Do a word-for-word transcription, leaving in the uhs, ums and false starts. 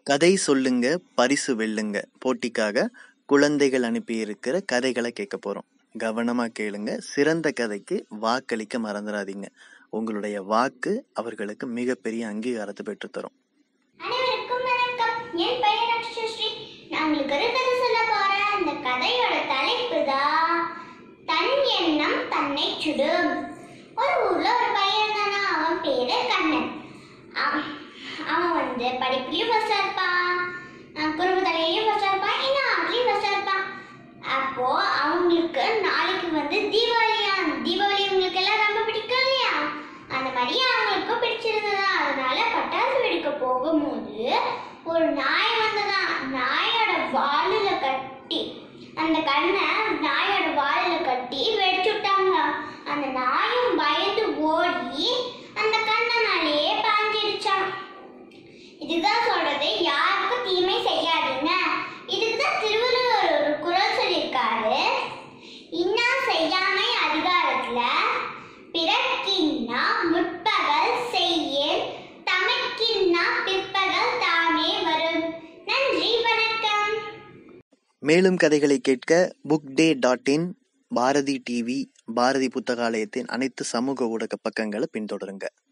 கதை சொல்லுங்க பரிசு வெல்லுங்க போட்டிக்காக குழந்தைகள் அனுப்பியிருக்கிற கதைகளை கேட்க போறோம். கவனமா கேளுங்க. சிறந்த கதைக்கு வாக்களிக்க மறந்துடாதீங்க. உங்களுடைய வாக்கு அவர்களுக்கு மிகப்பெரிய அங்கீகாரத்தை பெற்றுத்தரும். அனைவருக்கும் வணக்கம். என் பெயர் அக்ஷஸ்ரீ. நான் உங்களுக்கு ஒரு கதை சொல்ல போறேன். அந்த கதையோட தலைப்பு தான் தன் எண்ணம் தன்னை சுடும். ஒரு ஊர்ல ஒரு பையன் இருந்தானா. அவன் பேரு கண்ணன். அவன் வந்து படிப்புலயும் ஃபர்ஸ்டா இருப்பான், குறும்புத்தலையிலயும் ஃபர்ஸ்டா இருப்பான், இன்னும் அதுலயும் ஃபர்ஸ்டா இருப்பான். அப்போ அவங்களுக்கு நாளைக்கு வந்து தீபாவளியா. தீபாவளி உங்களுக்கு எல்லாம் ரொம்ப பிடிக்கும் இல்லையா? அந்த மாதிரி அவங்களுக்கும் பிடிச்சிருந்ததா. அதனால பட்டாசு வெடிக்க போகும்போது ஒரு நாய் வந்ததா. நாயோட வாலில கட்டி அந்த கண்ணை நாயோட வாலில கட்டி வெடிச்சு விட்டாங்க. அந்த நாயும் பயந்து ஓடி அந்த கண்ணை மேலேயே பாஞ்சிருச்சான். இதுதான் சொல்றது, யாருக்கும் தீமை செய்யாதீங்க. இதுக்குதான் திருவள்ளுவர் ஒரு குறள் சொல்லியிருக்காரு. இன்னா செய்யாமை அதிகாரத்துல பிறக்கின்னா முற்பகல் செய்யேன், தமக்கின்னா பிற்பகல் தானே வரும். நன்றி, வணக்கம். மேலும் கதைகளை கேட்க book day dot in, Bharathi TV, Bharathi புத்தகாலயத்தின் அனைத்து சமூக ஊடக பக்கங்களை பின்தொடருங்க.